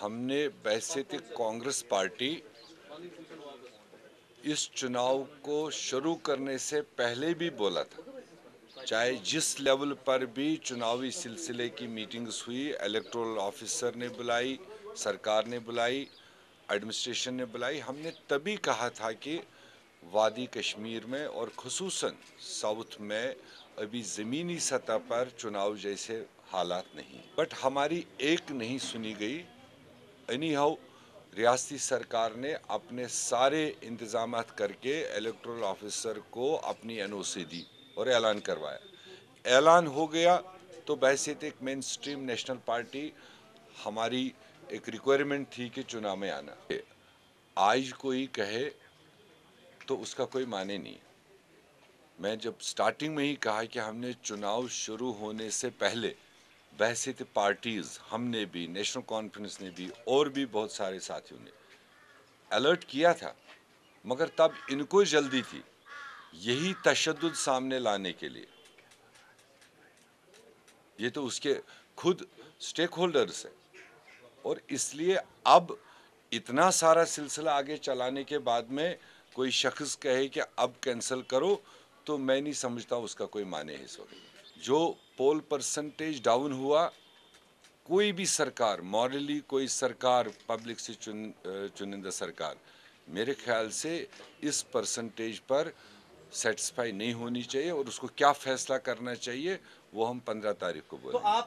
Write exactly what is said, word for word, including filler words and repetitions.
हमने वैसे तो कांग्रेस पार्टी इस चुनाव को शुरू करने से पहले भी बोला था, चाहे जिस लेवल पर भी चुनावी सिलसिले की मीटिंग्स हुई, इलेक्टोरल ऑफिसर ने बुलाई, सरकार ने बुलाई, एडमिनिस्ट्रेशन ने बुलाई, हमने तभी कहा था कि वादी कश्मीर में और खुसूसन साउथ में अभी ज़मीनी सतह पर चुनाव जैसे हालात नहीं, बट हमारी एक नहीं सुनी गई। एनी हाउ रियासती सरकार ने अपने सारे इंतजामात करके इलेक्टोरल ऑफिसर को अपनी एनओसी दी और ऐलान करवाया। ऐलान हो गया तो वैसे तो एक मेन स्ट्रीम नेशनल पार्टी हमारी एक रिक्वायरमेंट थी कि चुनाव में आना। आज कोई कहे तो उसका कोई माने नहीं। मैं जब स्टार्टिंग में ही कहा कि हमने चुनाव शुरू होने से पहले वैसे तो पार्टीज, हमने भी, नेशनल कॉन्फ्रेंस ने भी और भी बहुत सारे साथियों ने अलर्ट किया था, मगर तब इनको जल्दी थी यही तशद्दुद सामने लाने के लिए। ये तो उसके खुद स्टेक होल्डर्स है और इसलिए अब इतना सारा सिलसिला आगे चलाने के बाद में कोई शख्स कहे कि अब कैंसिल करो, तो मैं नहीं समझता उसका कोई माने है इस वक्त। जो पोल परसेंटेज डाउन हुआ, कोई भी सरकार, मॉरली कोई सरकार, पब्लिक से चुन चुनिंदा सरकार मेरे ख्याल से इस परसेंटेज पर सेटिस्फाई नहीं होनी चाहिए और उसको क्या फैसला करना चाहिए वो हम पंद्रह तारीख को बोलेंगे।